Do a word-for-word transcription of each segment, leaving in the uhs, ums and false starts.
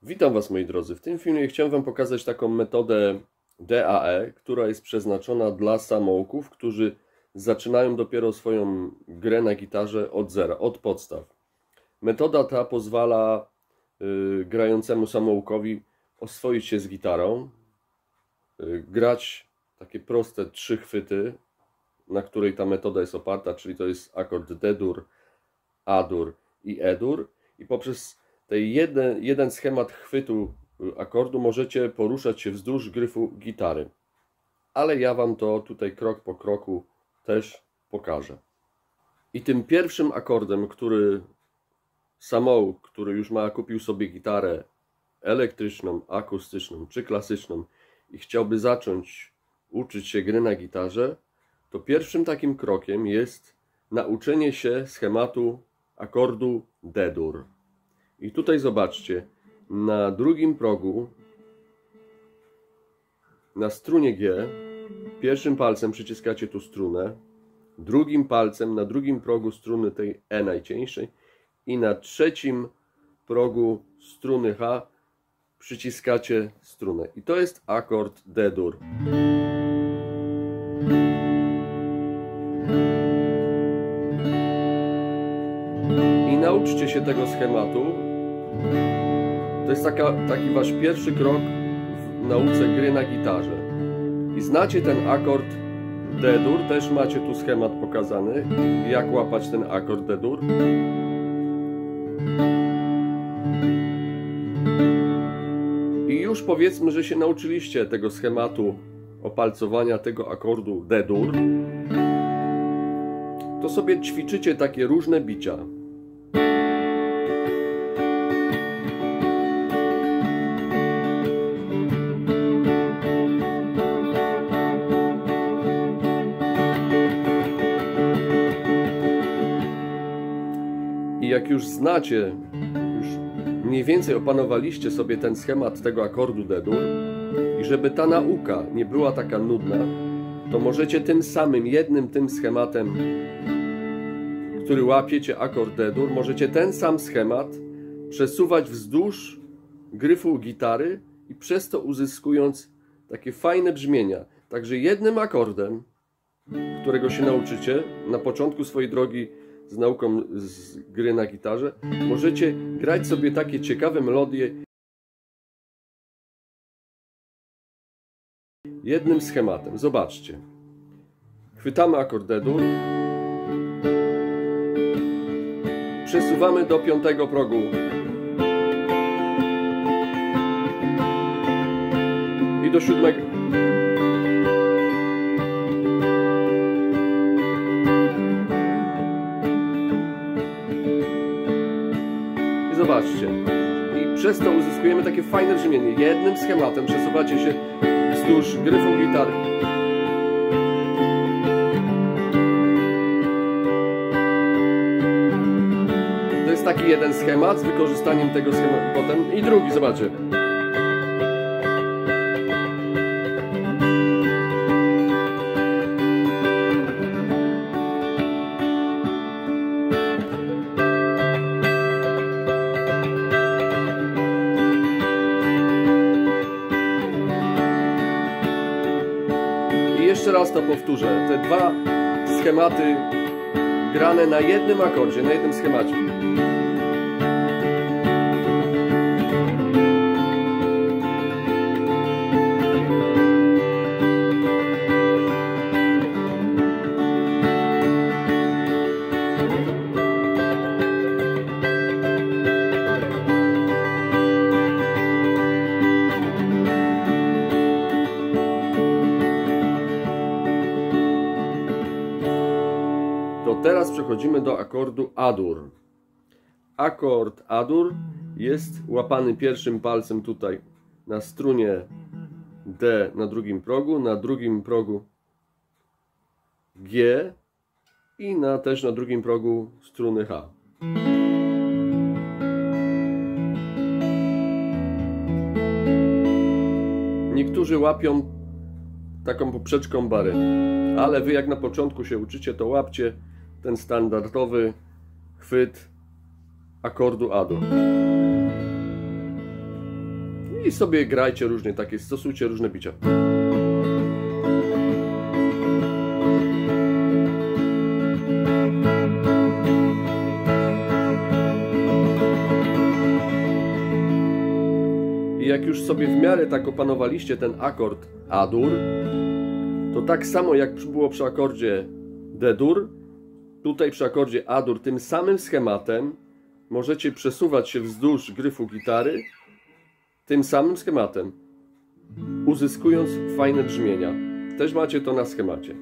Witam Was, moi drodzy. W tym filmie chciałem Wam pokazać taką metodę D A E, która jest przeznaczona dla samouków, którzy zaczynają dopiero swoją grę na gitarze od zera, od podstaw. Metoda ta pozwala y, grającemu samoukowi oswoić się z gitarą, y, grać takie proste trzy chwyty, na której ta metoda jest oparta, czyli to jest akord D-dur, A-dur i E-dur, i poprzez ten jeden, jeden schemat chwytu akordu możecie poruszać się wzdłuż gryfu gitary. Ale ja Wam to tutaj krok po kroku też pokażę. I tym pierwszym akordem, który samouk, który już ma, kupił sobie gitarę elektryczną, akustyczną czy klasyczną i chciałby zacząć uczyć się gry na gitarze, to pierwszym takim krokiem jest nauczenie się schematu akordu D-dur. I tutaj zobaczcie, na drugim progu, na strunie G, pierwszym palcem przyciskacie tu strunę, drugim palcem na drugim progu struny tej E najcieńszej i na trzecim progu struny H przyciskacie strunę. I to jest akord D-dur. I nauczcie się tego schematu. To jest taka, taki Wasz pierwszy krok w nauce gry na gitarze. I znacie ten akord D-dur, też macie tu schemat pokazany, jak łapać ten akord D-dur. I już powiedzmy, że się nauczyliście tego schematu opalcowania tego akordu D-dur, to sobie ćwiczycie takie różne bicia. I jak już znacie, już mniej więcej opanowaliście sobie ten schemat tego akordu D-dur i żeby ta nauka nie była taka nudna, to możecie tym samym, jednym tym schematem, który łapiecie akord D-dur, możecie ten sam schemat przesuwać wzdłuż gryfu gitary i przez to uzyskując takie fajne brzmienia. Także jednym akordem, którego się nauczycie na początku swojej drogi z nauką z gry na gitarze, możecie grać sobie takie ciekawe melodie jednym schematem. Zobaczcie. Chwytamy akord D-dur, przesuwamy do piątego progu i do siódmego. Zobaczcie. I przez to uzyskujemy takie fajne brzmienie. Jednym schematem przesuwacie się wzdłuż gryfu gitary. To jest taki jeden schemat z wykorzystaniem tego schematu. Potem i drugi, zobaczcie. Jeszcze raz to powtórzę. Te dwa schematy grane na jednym akordzie, na jednym schemacie. Teraz przechodzimy do akordu A-dur. Akord A-dur jest łapany pierwszym palcem tutaj na strunie D na drugim progu, na drugim progu G i na, też na drugim progu struny H. Niektórzy łapią taką poprzeczką bary, ale Wy jak na początku się uczycie, to łapcie ten standardowy chwyt akordu A-dur. i sobie grajcie różnie, takie, stosujcie różne bicia. I jak już sobie w miarę tak opanowaliście ten akord A-dur, to tak samo jak było przy akordzie D-dur, tutaj przy akordzie A-dur tym samym schematem możecie przesuwać się wzdłuż gryfu gitary, tym samym schematem, uzyskując fajne brzmienia. Też macie to na schemacie.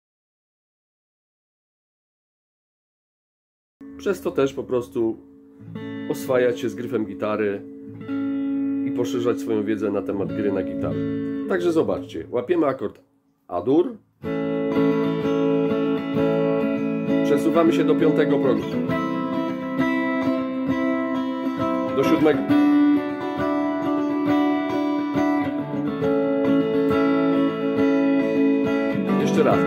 Przez to też po prostu oswajać się z gryfem gitary i poszerzać swoją wiedzę na temat gry na gitarze. Także zobaczcie, łapiemy akord A-dur, przesuwamy się do piątego progu, do siódmego, jeszcze raz,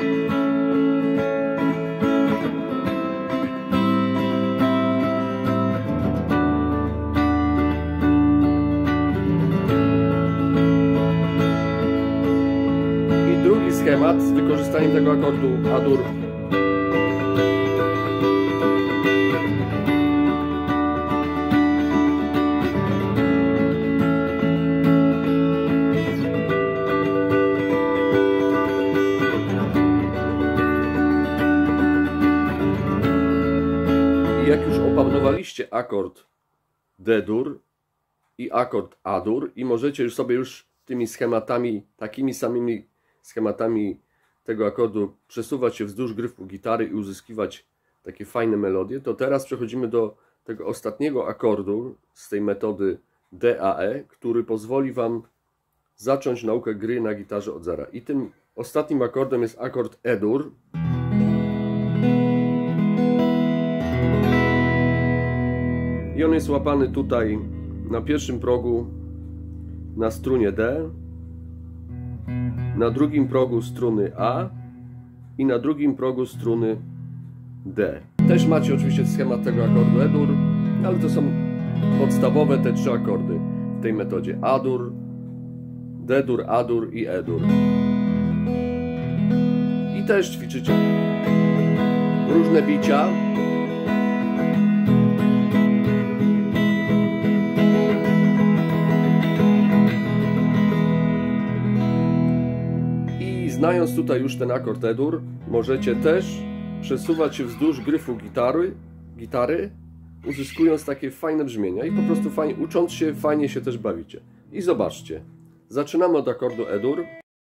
i drugi schemat z wykorzystaniem tego akordu A-dur. Jak już opanowaliście akord D-dur i akord A-dur i możecie już sobie już tymi schematami, takimi samymi schematami tego akordu przesuwać się wzdłuż gryfu gitary i uzyskiwać takie fajne melodie, to teraz przechodzimy do tego ostatniego akordu z tej metody D A E, który pozwoli Wam zacząć naukę gry na gitarze od zera. I tym ostatnim akordem jest akord E-dur. I on jest łapany tutaj na pierwszym progu na strunie D, na drugim progu struny A i na drugim progu struny D. Też macie oczywiście schemat tego akordu E-dur, ale to są podstawowe te trzy akordy w tej metodzie: A-dur, D-dur, A-dur i E-dur. I też ćwiczycie różne bicia. Znając tutaj już ten akord E-dur, możecie też przesuwać się wzdłuż gryfu gitary, gitary, uzyskując takie fajne brzmienia i po prostu fajnie, ucząc się, fajnie się też bawicie. I zobaczcie, zaczynamy od akordu E-dur.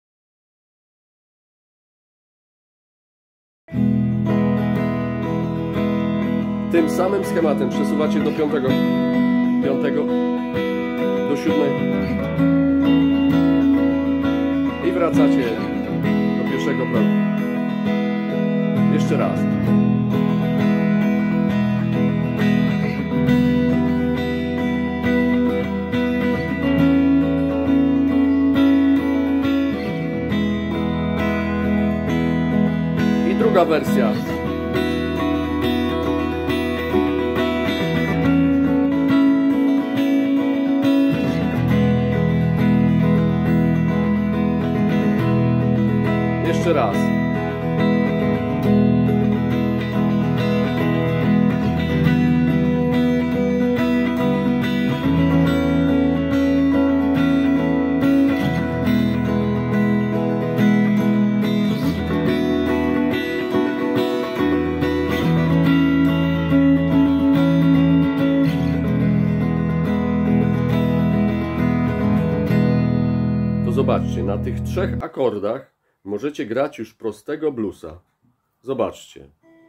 Tym samym schematem przesuwacie do piątego, piątego, do siódmego i wracacie do pierwszego progu. Jeszcze raz. I druga wersja. Jeszcze raz. To zobaczcie, na tych trzech akordach możecie grać już prostego bluesa. Zobaczcie.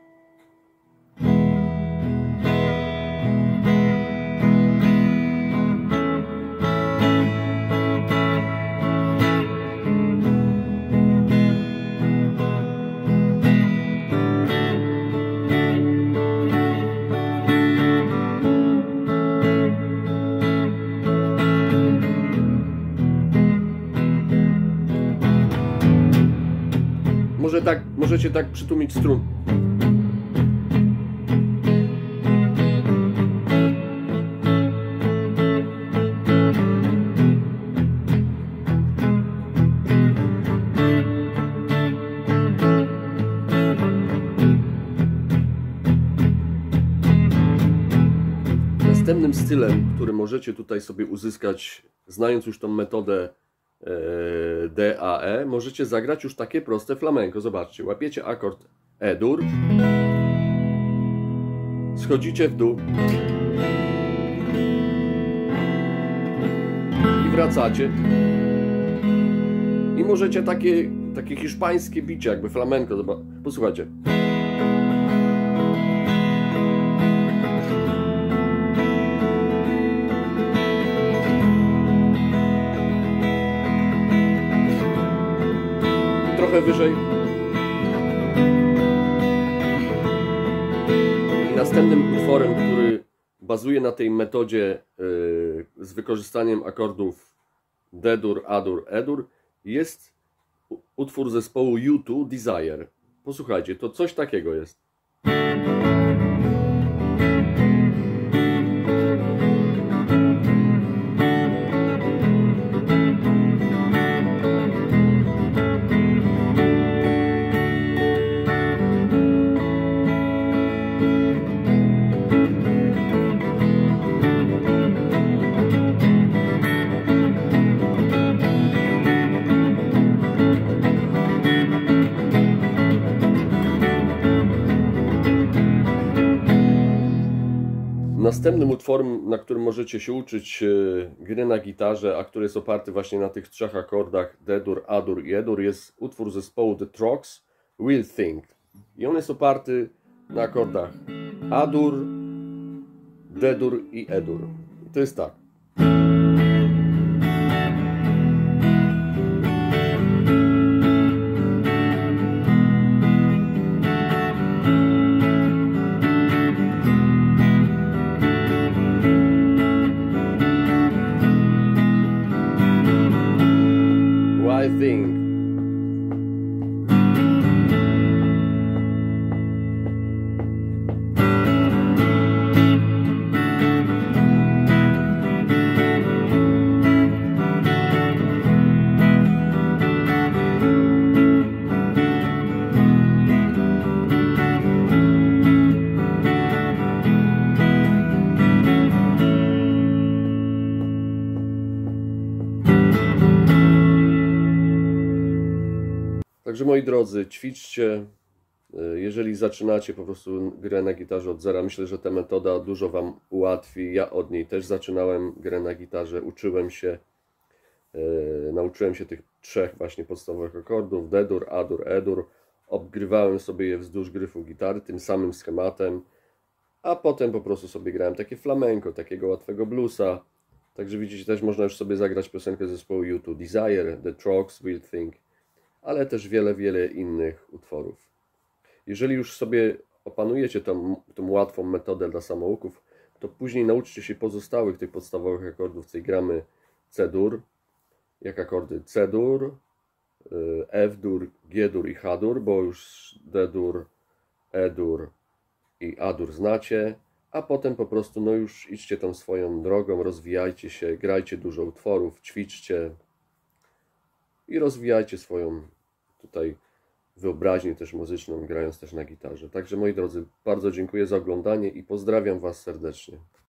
Może tak, możecie tak przytłumić strun. Następnym stylem, który możecie tutaj sobie uzyskać, znając już tą metodę D A E, możecie zagrać już takie proste flamenco. Zobaczcie, łapiecie akord E-dur, schodzicie w dół i wracacie. I możecie takie, takie hiszpańskie bicie, jakby flamenco. Posłuchajcie. Trochę wyżej. I następnym utworem, który bazuje na tej metodzie yy, z wykorzystaniem akordów D-dur, A-dur, E-dur, jest utwór zespołu U dwa, Desire. Posłuchajcie, to coś takiego jest. Następnym utworem, na którym możecie się uczyć gry na gitarze, a który jest oparty właśnie na tych trzech akordach D-dur, A-dur i E-dur, jest utwór zespołu The Trogs, We'll Think. I on jest oparty na akordach A-dur, D-dur i E-dur. I to jest tak. I think. Także moi drodzy, ćwiczcie, jeżeli zaczynacie po prostu grę na gitarze od zera. Myślę, że ta metoda dużo Wam ułatwi. Ja od niej też zaczynałem grę na gitarze, uczyłem się, yy, nauczyłem się tych trzech właśnie podstawowych akordów, D-dur, A-dur, E-dur. Obgrywałem sobie je wzdłuż gryfu gitary tym samym schematem, a potem po prostu sobie grałem takie flamenco, takiego łatwego bluesa. Także widzicie, też można już sobie zagrać piosenkę zespołu U dwa, Desire, The Trogs, We'll Think, ale też wiele, wiele innych utworów. Jeżeli już sobie opanujecie tą, tą łatwą metodę dla samouków, to później nauczcie się pozostałych tych podstawowych akordów, w tej gramy C-dur, jak akordy C-dur, F-dur, G-dur i H-dur, bo już D-dur, E-dur i A-dur znacie, a potem po prostu no już idźcie tą swoją drogą, rozwijajcie się, grajcie dużo utworów, ćwiczcie i rozwijajcie swoją tutaj wyobraźnię też muzyczną, grając też na gitarze. Także moi drodzy, bardzo dziękuję za oglądanie i pozdrawiam Was serdecznie.